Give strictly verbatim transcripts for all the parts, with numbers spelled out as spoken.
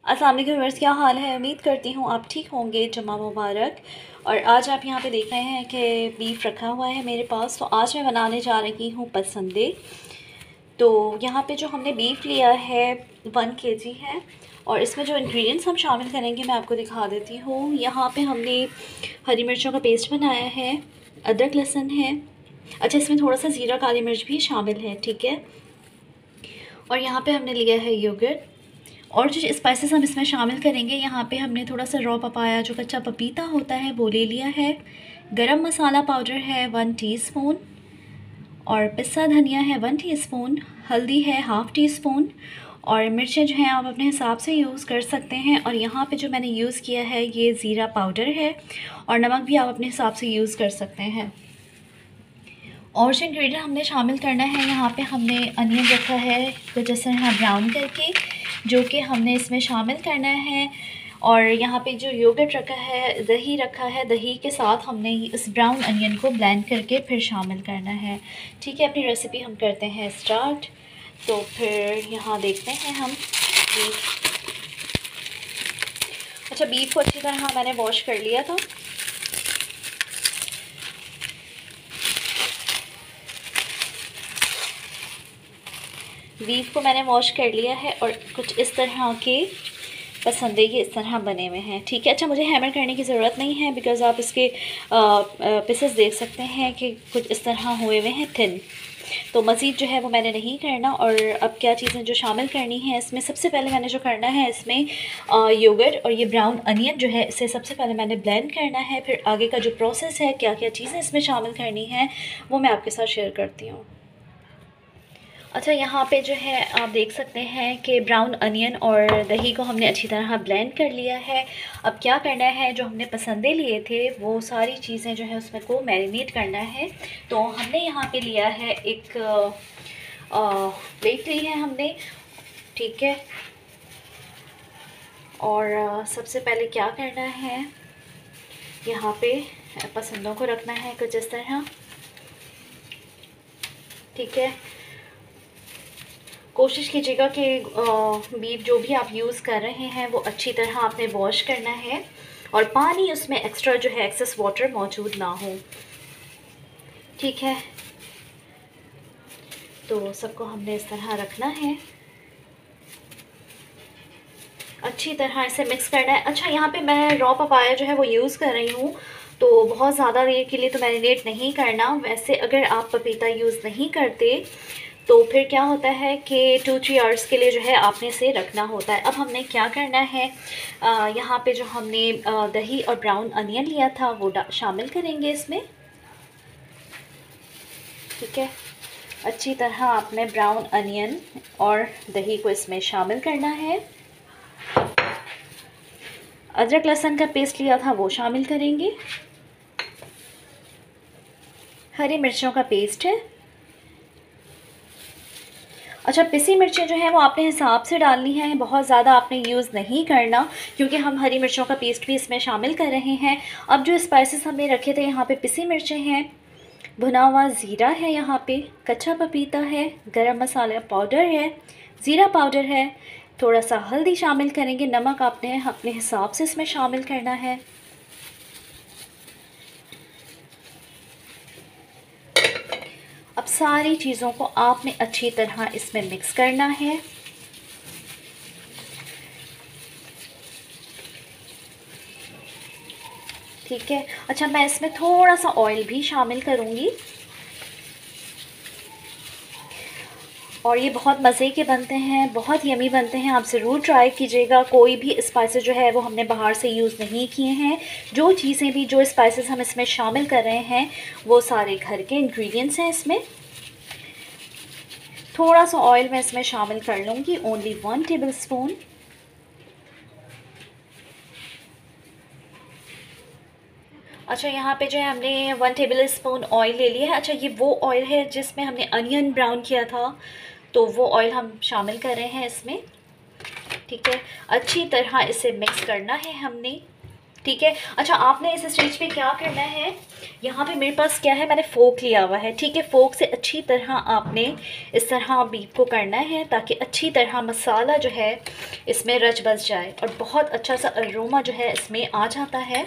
अस्सलाम वालेकुम व्यूअर्स, क्या हाल है। उम्मीद करती हूँ आप ठीक होंगे। जुम्मा मुबारक। और आज आप यहाँ पे देख रहे हैं कि बीफ रखा हुआ है मेरे पास। तो आज मैं बनाने जा रही हूँ पसंदे। तो यहाँ पे जो हमने बीफ लिया है वन केजी है, और इसमें जो इंग्रेडिएंट्स हम शामिल करेंगे मैं आपको दिखा देती हूँ। यहाँ पे हमने हरी मिर्चों का पेस्ट बनाया है, अदरक लहसुन है, अच्छा इसमें थोड़ा सा ज़ीरा काली मिर्च भी शामिल है, ठीक है। और यहाँ पे हमने लिया है योगर्ट। और जो स्पाइसेस हम इसमें शामिल करेंगे, यहाँ पे हमने थोड़ा सा रॉ पपाया, जो कच्चा पपीता होता है, वो ले लिया है। गरम मसाला पाउडर है वन टीस्पून, और पिस्सा धनिया है वन टीस्पून, हल्दी है हाफ़ टी स्पून, और मिर्चें जो हैं आप अपने हिसाब से यूज़ कर सकते हैं। और यहाँ पे जो मैंने यूज़ किया है ये ज़ीरा पाउडर है, और नमक भी आप अपने हिसाब से यूज़ कर सकते हैं। और जो इंग्रेडिएंट हमने शामिल करना है, यहाँ पे हमने अनियन रखा है कुछ इस तरह ब्राउन करके, जो कि हमने इसमें शामिल करना है। और यहाँ पे जो योगर्ट रखा है, दही रखा है, दही के साथ हमने इस ब्राउन अनियन को ब्लेंड करके फिर शामिल करना है, ठीक है। अपनी रेसिपी हम करते हैं स्टार्ट। तो फिर यहाँ देखते हैं हम बीफ। अच्छा, बीफ को अच्छी तरह मैंने वॉश कर लिया था। बीफ को मैंने वॉश कर लिया है, और कुछ इस तरह के पसंदे के इस तरह बने हुए हैं, ठीक है। अच्छा, मुझे हैमर करने की ज़रूरत नहीं है, बिकॉज़ आप इसके पीसेस देख सकते हैं कि कुछ इस तरह हुए हुए हैं थिन। तो मज़ीद जो है वो मैंने नहीं करना। और अब क्या चीज़ें जो शामिल करनी है इसमें, सबसे पहले मैंने जो करना है इसमें योगर्ट और ये ब्राउन अनियन जो है, इसे सबसे पहले मैंने ब्लेंड करना है। फिर आगे का जो प्रोसेस है, क्या क्या चीज़ें इसमें शामिल करनी है, वो मैं आपके साथ शेयर करती हूँ। अच्छा, यहाँ पे जो है आप देख सकते हैं कि ब्राउन अनियन और दही को हमने अच्छी तरह ब्लेंड कर लिया है। अब क्या करना है, जो हमने पसंदे लिए थे वो सारी चीज़ें जो है उसमें को मैरिनेट करना है। तो हमने यहाँ पे लिया है एक प्लेट ली है हमने, ठीक है। और आ, सबसे पहले क्या करना है, यहाँ पे पसंदों को रखना है कुछ इस तरह, ठीक है। कोशिश कीजिएगा कि बीफ जो भी आप यूज़ कर रहे हैं वो अच्छी तरह आपने वॉश करना है, और पानी उसमें एक्स्ट्रा जो है एक्सेस वाटर मौजूद ना हो, ठीक है। तो सबको हमने इस तरह रखना है, अच्छी तरह इसे मिक्स करना है। अच्छा, यहाँ पे मैं रॉ पपाया जो है वो यूज़ कर रही हूँ, तो बहुत ज़्यादा देर के लिए तो मैरिनेट नहीं करना। वैसे अगर आप पपीता यूज़ नहीं करते तो फिर क्या होता है कि टू थ्री आवर्स के लिए जो है आपने इसे रखना होता है। अब हमने क्या करना है, आ, यहाँ पे जो हमने आ, दही और ब्राउन अनियन लिया था वो शामिल करेंगे इसमें, ठीक है। अच्छी तरह आपने ब्राउन अनियन और दही को इसमें शामिल करना है। अदरक लहसुन का पेस्ट लिया था वो शामिल करेंगे। हरी मिर्चों का पेस्ट है। अच्छा, पिसी मिर्चें जो हैं वो आपने हिसाब से डालनी है, बहुत ज़्यादा आपने यूज़ नहीं करना, क्योंकि हम हरी मिर्चों का पेस्ट भी इसमें शामिल कर रहे हैं। अब जो स्पाइसेस हमने रखे थे, यहाँ पे पिसी मिर्चें हैं, भुना हुआ ज़ीरा है, यहाँ पे कच्चा पपीता है, गरम मसाला पाउडर है, ज़ीरा पाउडर है, थोड़ा सा हल्दी शामिल करेंगे, नमक आपने अपने हिसाब से इसमें शामिल करना है। अब सारी चीज़ों को आपने अच्छी तरह इसमें मिक्स करना है, ठीक है। अच्छा, मैं इसमें थोड़ा सा ऑयल भी शामिल करूँगी, और ये बहुत मज़े के बनते हैं, बहुत यमी बनते हैं। आप ज़रूर ट्राई कीजिएगा। कोई भी स्पाइसेस जो है वो हमने बाहर से यूज़ नहीं किए हैं। जो चीज़ें भी, जो स्पाइसेस हम इसमें शामिल कर रहे हैं वो सारे घर के इंग्रेडिएंट्स हैं इसमें। थोड़ा सा ऑयल मैं इसमें शामिल कर लूँगी, ओनली वन टेबल स्पून। अच्छा, यहाँ पे जो है हमने वन टेबल स्पून ऑयल ले लिया है। अच्छा, ये वो ऑयल है जिसमें हमने अनियन ब्राउन किया था, तो वो ऑयल हम शामिल कर रहे हैं इसमें, ठीक है। अच्छी तरह इसे मिक्स करना है हमने, ठीक है। अच्छा, आपने इस स्टेज पे क्या करना है, यहाँ पे मेरे पास क्या है, मैंने फोक लिया हुआ है, ठीक है। फोक से अच्छी तरह आपने इस तरह बीफ को करना है ताकि अच्छी तरह मसाला जो है इसमें रच बस जाए और बहुत अच्छा सा अरोमा जो है इसमें आ जाता है,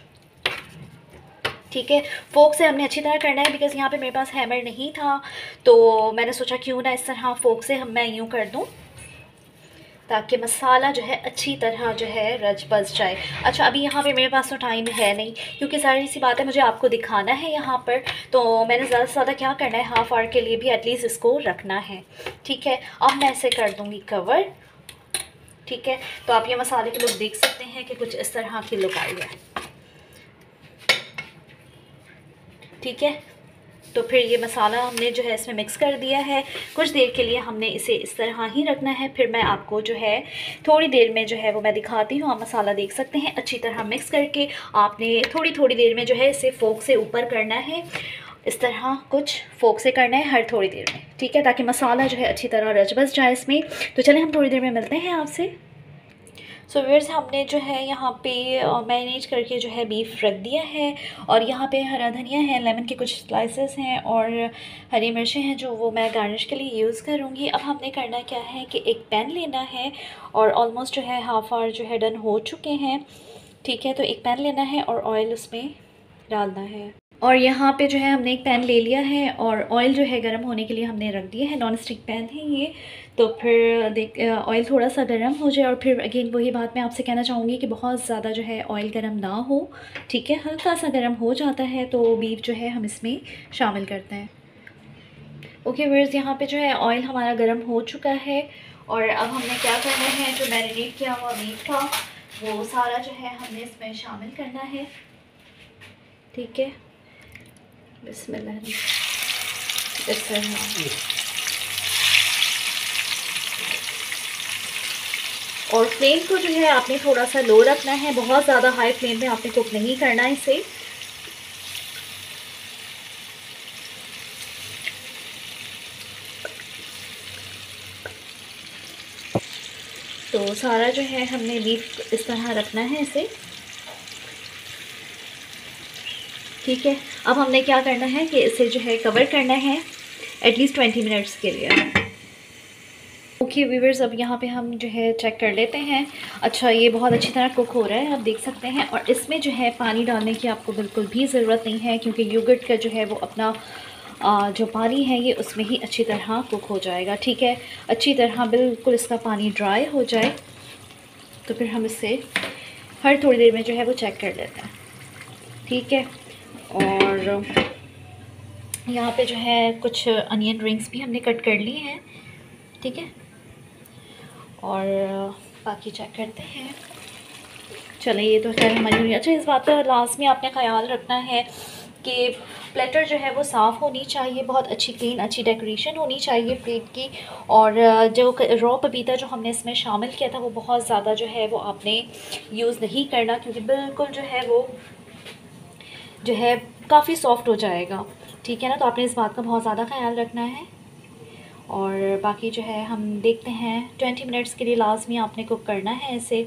ठीक है। फोक से हमने अच्छी तरह करना है बिकॉज़ यहाँ पे मेरे पास हैमर नहीं था, तो मैंने सोचा क्यों ना इस तरह फोक से हम मैं यूँ कर दूँ ताकि मसाला जो है अच्छी तरह जो है रच बस जाए। अच्छा, अभी यहाँ पे मेरे पास तो टाइम है नहीं क्योंकि सारी सी बात है मुझे आपको दिखाना है यहाँ पर, तो मैंने ज़्यादा से ज़्यादा क्या करना है, हाफ़ आवर के लिए भी एटलीस्ट इसको रखना है, ठीक है। अब मैं इसे कर दूँगी कवर, ठीक है। तो आप ये मसाले की लुक देख सकते हैं कि कुछ इस तरह की लुक आई है, ठीक है। तो फिर ये मसाला हमने जो है इसमें मिक्स कर दिया है। कुछ देर के लिए हमने इसे इस तरह ही रखना है, फिर मैं आपको जो है थोड़ी देर में जो है वो मैं दिखाती हूँ। आप मसाला देख सकते हैं अच्छी तरह मिक्स करके आपने थोड़ी थोड़ी देर में जो है इसे फोक से ऊपर करना है, इस तरह कुछ फोक से करना है हर थोड़ी देर में, ठीक है, ताकि मसाला जो है अच्छी तरह रच बस जाए इसमें। तो चलें हम थोड़ी देर में मिलते हैं आपसे। सो व्यूअर्स, हमने जो है यहाँ पे मैरिनेट करके जो है बीफ रख दिया है और यहाँ पे हरा धनिया है, लेमन के कुछ स्लाइसेस हैं और हरी मिर्चें हैं जो वो मैं गार्निश के लिए यूज़ करूँगी। अब हमने करना क्या है कि एक पैन लेना है और ऑलमोस्ट जो है हाफ़ आवर जो है डन हो चुके हैं, ठीक है। तो एक पैन लेना है और ऑयल उसमें डालना है और यहाँ पे जो है हमने एक पैन ले लिया है और ऑयल जो है गर्म होने के लिए हमने रख दिया है। नॉन स्टिक पैन है ये। तो फिर देख ऑयल थोड़ा सा गर्म हो जाए और फिर अगेन वही बात मैं आपसे कहना चाहूँगी कि बहुत ज़्यादा जो है ऑयल गर्म ना हो, ठीक है। हल्का सा गर्म हो जाता है तो बीफ जो है हम इसमें शामिल करते हैं। ओके व्यूअर्स, यहाँ पे जो है ऑयल हमारा गर्म हो चुका है और अब हमने क्या करना है, जो मैरिनेट किया हुआ बीफ था वो सारा जो है हमने इसमें शामिल करना है, ठीक है। बिस्मिल्लाह। और फ्लेम को जो है आपने थोड़ा सा लो रखना है, बहुत ज़्यादा हाई फ्लेम पे आपने कुक नहीं करना है इसे। तो सारा जो है हमने बीफ इस तरह रखना है इसे, ठीक है। अब हमने क्या करना है कि इसे जो है कवर करना है एटलीस्ट ट्वेंटी मिनट्स के लिए। ओके व्यूअर्स, अब यहाँ पे हम जो है चेक कर लेते हैं। अच्छा, ये बहुत अच्छी तरह कुक हो रहा है, आप देख सकते हैं। और इसमें जो है पानी डालने की आपको बिल्कुल भी ज़रूरत नहीं है क्योंकि योगर्ट का जो है वो अपना आ, जो पानी है ये उसमें ही अच्छी तरह कुक हो जाएगा, ठीक है। अच्छी तरह बिल्कुल इसका पानी ड्राई हो जाए तो फिर हम इसे हर थोड़ी देर में जो है वो चेक कर लेते हैं, ठीक है। और यहाँ पे जो है कुछ अनियन रिंग्स भी हमने कट कर लिए हैं, ठीक है। और बाकी चेक करते हैं। चलें, ये तो खैर हमारी हुई। अच्छा, इस बात का लास्ट में आपने ख्याल रखना है कि प्लेटर जो है वो साफ़ होनी चाहिए, बहुत अच्छी क्लीन अच्छी डेकोरेशन होनी चाहिए प्लेट की। और जो रॉ पपीता जो हमने इसमें शामिल किया था वो बहुत ज़्यादा जो है वो आपने यूज़ नहीं करना क्योंकि बिल्कुल जो है वो जो है काफ़ी सॉफ्ट हो जाएगा, ठीक है ना। तो आपने इस बात का बहुत ज़्यादा ख्याल रखना है। और बाकी जो है हम देखते हैं, ट्वेंटी मिनट्स के लिए लाजमी आपने कुक करना है इसे,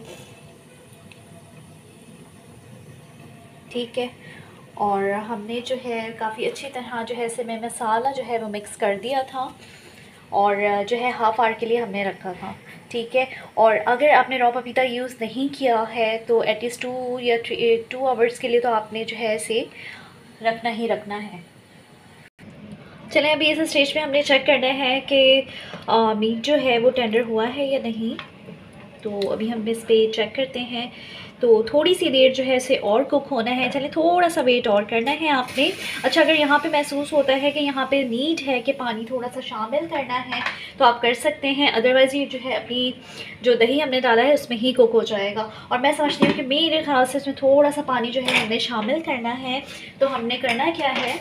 ठीक है। और हमने जो है काफ़ी अच्छी तरह जो है इसे में मसाला जो है वो मिक्स कर दिया था और जो है हाफ़ आवर के लिए हमने रखा था, ठीक है। और अगर आपने रॉ पपीता यूज़ नहीं किया है तो एटलीस्ट टू या थ्री टू आवर्स के लिए तो आपने जो है इसे रखना ही रखना है। चलें, अभी इस स्टेज पे हमने चेक करना है कि मीट जो है वो टेंडर हुआ है या नहीं। तो अभी हम इस पर चेक करते हैं। तो थोड़ी सी देर जो है इसे और कुक होना है। चलें, थोड़ा सा वेट और करना है आपने। अच्छा, अगर यहाँ पे महसूस होता है कि यहाँ पे नीड है कि पानी थोड़ा सा शामिल करना है तो आप कर सकते हैं, अदरवाइज़ ये जो है अपनी जो दही हमने डाला है उसमें ही कुक हो जाएगा। और मैं समझती हूँ कि मेरे ख्याल से इसमें थोड़ा सा पानी जो है हमने शामिल करना है। तो हमने करना क्या है,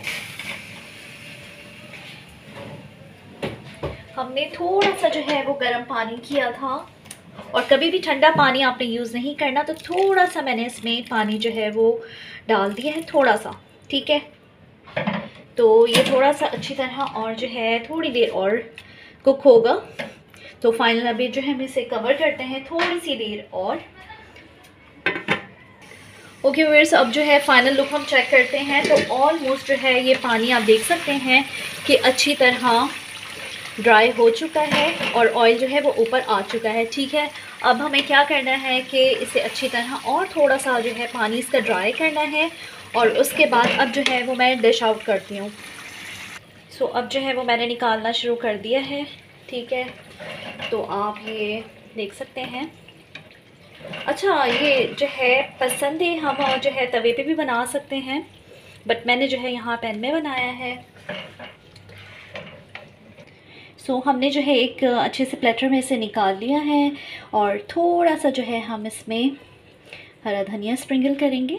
हमने थोड़ा सा जो है वो गर्म पानी किया था और कभी भी ठंडा पानी आपने यूज़ नहीं करना। तो थोड़ा सा मैंने इसमें पानी जो है वो डाल दिया है, थोड़ा सा, ठीक है। तो ये थोड़ा सा अच्छी तरह और जो है थोड़ी देर और कुक होगा। तो फाइनल अभी जो है हम इसे कवर करते हैं थोड़ी सी देर और। ओके व्यूअर्स, अब जो है फ़ाइनल लुक हम चेक करते हैं। तो ऑलमोस्ट जो है ये पानी आप देख सकते हैं कि अच्छी तरह ड्राई हो चुका है और ऑयल जो है वो ऊपर आ चुका है। ठीक है, अब हमें क्या करना है कि इसे अच्छी तरह और थोड़ा सा जो है पानी इसका ड्राई करना है और उसके बाद अब जो है वो मैं डिश आउट करती हूँ। सो अब जो है वो मैंने निकालना शुरू कर दिया है। ठीक है, तो आप ये देख सकते हैं। अच्छा, ये जो है पसंदे हम जो है तवे पे भी बना सकते हैं, बट मैंने जो है यहाँ पैन में बनाया है। सो so, हमने जो है एक अच्छे से प्लेटर में से निकाल लिया है और थोड़ा सा जो है हम इसमें हरा धनिया स्प्रिंगल करेंगे।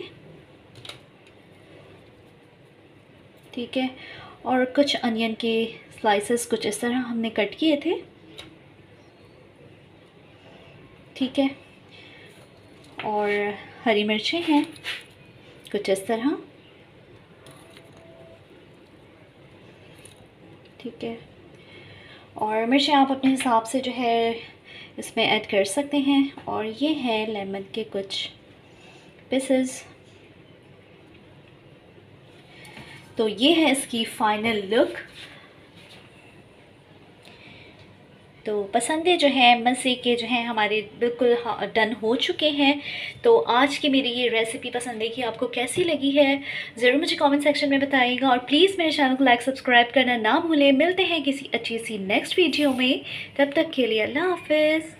ठीक है, और कुछ अनियन के स्लाइसेस कुछ इस तरह हमने कट किए थे। ठीक है, और हरी मिर्चें हैं कुछ इस तरह। ठीक है, और मिर्चें आप अपने हिसाब से जो है इसमें ऐड कर सकते हैं। और ये है लेमन के कुछ पीसेस। तो ये है इसकी फ़ाइनल लुक। तो पसंदे जो है मज़े के जो हैं हमारे बिल्कुल डन हो चुके हैं। तो आज की मेरी ये रेसिपी पसंदे की आपको कैसी लगी है ज़रूर मुझे कमेंट सेक्शन में बताइएगा और प्लीज़ मेरे चैनल को लाइक सब्सक्राइब करना ना भूलें। मिलते हैं किसी अच्छी सी नेक्स्ट वीडियो में, तब तक के लिए अल्लाह हाफ़िज़।